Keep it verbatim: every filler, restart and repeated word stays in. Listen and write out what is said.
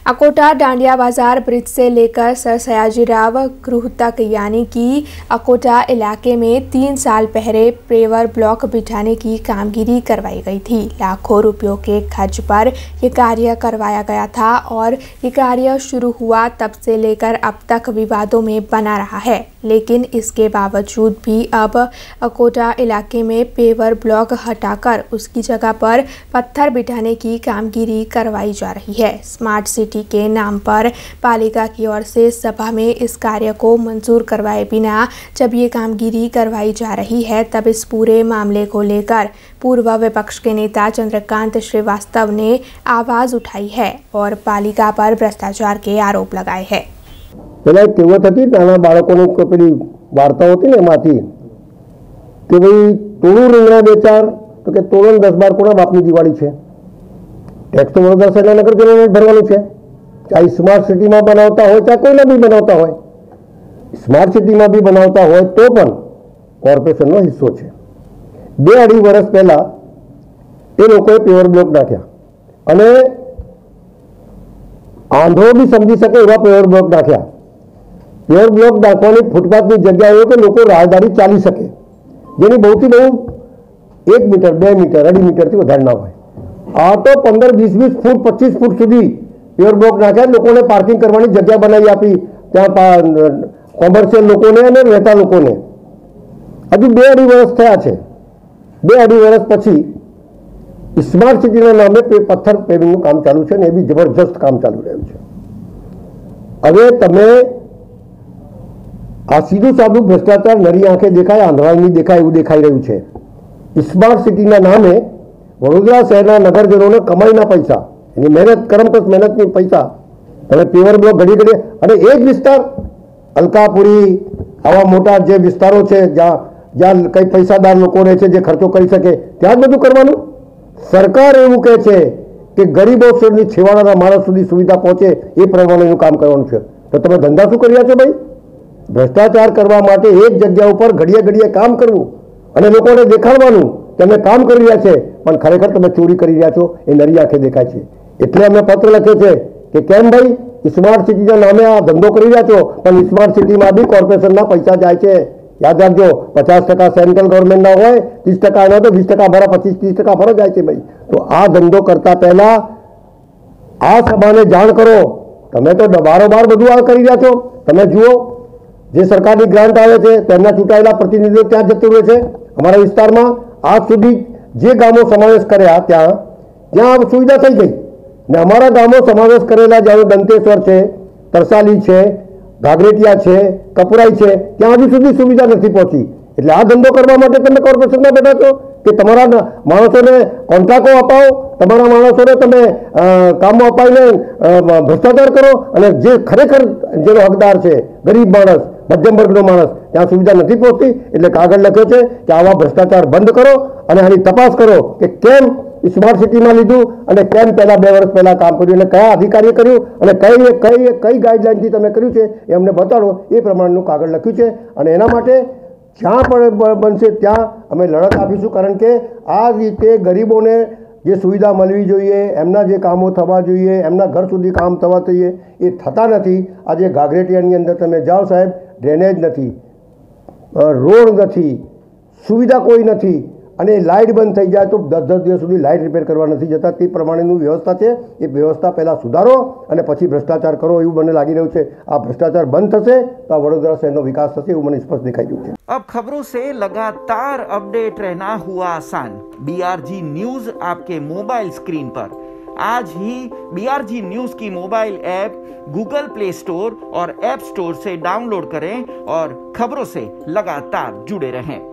अकोटा डांडिया बाजार ब्रिज से लेकर सर सयाजीराव गृह तक यानी कि अकोटा इलाके में तीन साल पहले पेवर ब्लॉक बिठाने की कामगिरी करवाई गई थी। लाखों रुपयों के खर्च पर यह कार्य करवाया गया था और ये कार्य शुरू हुआ तब से लेकर अब तक विवादों में बना रहा है। लेकिन इसके बावजूद भी अब अकोटा इलाके में पेवर ब्लॉक हटाकर उसकी जगह पर पत्थर बिठाने की कामगिरी करवाई जा रही है। स्मार्ट सिटी के नाम पर पालिका की ओर से सभा में इस कार्य को मंजूर करवाए बिना जब ये कामगिरी करवाई जा रही है, तब इस पूरे मामले को लेकर पूर्व विपक्ष के नेता चंद्रकांत श्रीवास्तव ने आवाज उठाई है और पालिका पर भ्रष्टाचार के आरोप लगाए हैं। પેલા એક કહેવત હતી નાના બાળકોની પેલી વાર્તા હોતી ને એમાંથી કે ભાઈ તોડું રીંગણા બે ચાર તો કે તોડો દસ બાર કોના બાપની દિવાળી છે। ટેક્સ તો વડોદરા શહેરના નગરજનોને ભરવાનું છે, ચાહે સ્માર્ટ સિટીમાં બનાવતા હોય ચાહે કોઈને બી બનાવતા હોય। સ્માર્ટ સિટીમાં બી બનાવતા હોય તો પણ કોર્પોરેશનનો હિસ્સો છે। બે અઢી વર્ષ પહેલા એ લોકોએ પેવર બ્લોક નાખ્યા અને આંધળો બી સમજી શકે એવા પેવર બ્લોક નાખ્યા। पेवर ब्लॉक नाखवानी फूटपाथ की जगह हो कि लोग राहदारी चाली सके, जेनी बहुत ही बहु एक मीटर बे मीटर अढ़ी मीटर थी वधारे ना होय। आ तो पंदर बीस बीस फूट पच्चीस फूट सुधी पेवर ब्लॉक नाख्या, लोगों ने पार्किंग करवानी जगह बनाई आपी, त्यां कॉमर्शियल लोगों ने अने रहता लोगों ने। हजू बे अढ़ी वर्ष थया छे, बे अढ़ी वर्ष पछी स्मार्ट सिटीना नामे पे पत्थर पेविंगनुं काम चालू छे ने ए बी जबरदस्त काम चालू रह्युं छे। हवे तमे आ सीधू साधु भ्रष्टाचार नरी आंखे देखाय आंधळा नहीं देखाय एवं देखाई रह्युं छे। स्मार्ट सिटीना नामे वडोदरा शहेरना नगरजनोने कमाईना पैसा एनी मेहनत करमकस मेहनतनी पैसा तमे पेवर ब्लॉक घड़ी घड़ी अने ए ज विस्तार अलकापुरी आवा मोटा जे विस्तारो छे ज्यां ज्यां कई पैसादार लोको रहे छे जे खर्चो करी सके त्यां ज बधुं करवानुं। सरकार एवुं कहे छे के गरीबो सुधी छेवाड़ाना माणस सुधी सुविधा पहोंचे ए प्रमाणेनुं काम करवानुं छे, तो तमे धंधा शुं कर्या छे भाई? भ्रष्टाचार करवा माटे एक जग्या पर घड़िए घड़िए काम करवू अने लोकोने देखाडवानुं के अमे काम करी रह्या छे पण खरेखर तमे चोरी करी रह्या छो ए नरी आंखे देखाय छे। एटले अमे पत्र लख्यो छे के केम भाई स्मार्ट सिटीना नामे आ धंधो करी रह्या छो पण स्मार्ट सिटीमां बी कोर्पोरेशनना पैसा जाय छे। याद राखजो, पचास टका सेंट्रल गवर्नमेंटना होय, तीस टका एना तो वीस टका भरा पच्चीस तीस टका भरा जाय छे भाई। तो आ धंधो करता पहला आ सभाने जाण करो। तमे तो बारोबार बधुं आ करी रह्या छो। तमे जुओ जे सरकारनी ग्रांट आवे छे तेमना चूंटायेला प्रतिनिधिओ त्यां जતું રહે છે। અમારા વિસ્તારમાં આજ સુધી જે ગામો સમાવેશ કર્યા ત્યાં ત્યાં સુવિધા થઈ ગઈ ને અમારા ગામો સમાવેશ કરેલા જેવો દંતેશ્વર છે, તરસાલી છે, ઘાઘરેટિયા છે, કપરાઈ છે, ત્યાં હજુ સુધી સુવિધા નથી પહોંચી। એટલે આ ધંધો કરવા માટે તમે કોર્પોરેશનમાં બેઠા છો કે તમારા માણસોને કોન્ટ્રાક્ટો અપાવો, તમારા માણસોને તમે કામો અપાવીને ભ્રષ્ટાચાર કરો અને જે ખરેખર જેનો હકદાર છે ગરીબ માણસ मध्यम वर्गनो माणस त्या सुविधा नहीं पहुंचती। एटले कागळ लख्यो छे कि आवा भ्रष्टाचार बंद करो अने आनी तपास करो कि केम स्मार्ट सिटी में लीधुं अने केम पहला बे वर्ष पहला काम कर्युं अने कया अधिकारीए कर्युं अने कई कई कई गाइडलाइन थी तमे कर्युं छे ए अमने बताडो। ए प्रमाणेनुं कागळ लख्युं छे अने एना माटे ज्यां पण बनशे त्यां अमे लड़त आपीशुं, कारण के आ रीते गरीबोने जे सुविधा मळवी जोईए, एमना जे कामो थवा जोईए, एमना घर सुधी काम थवा जोईए ए थता नथी। आजे घाघरेटियानी अंदर तमे जाओ साहेब, ड्रेनेज नहीं, रोड नहीं, सुविधा कोई नहीं अने लाइट बंद थई जाए तो दस दस दिवस सुधी लाइट रिपेर करवा नहीं जता। ते प्रमाणेनुं व्यवस्था है, ये व्यवस्था पहला सुधारो अने पछी भ्रष्टाचार करो एवुं मने लागी रह्युं छे। आ भ्रष्टाचार बंद थशे तो आ वडोदरा शहेरनो विकास थशे एवुं मने स्पष्ट देखाई रह्युं छे। अब खबरों से लगातार अपडेट रहना हुआ आसान। बीआरजी न्यूज आपके मोबाइल स्क्रीन पर। आज ही बीआरजी न्यूज की mobile app Google Play Store और ऐप स्टोर से डाउनलोड करें और खबरों से लगातार जुड़े रहें।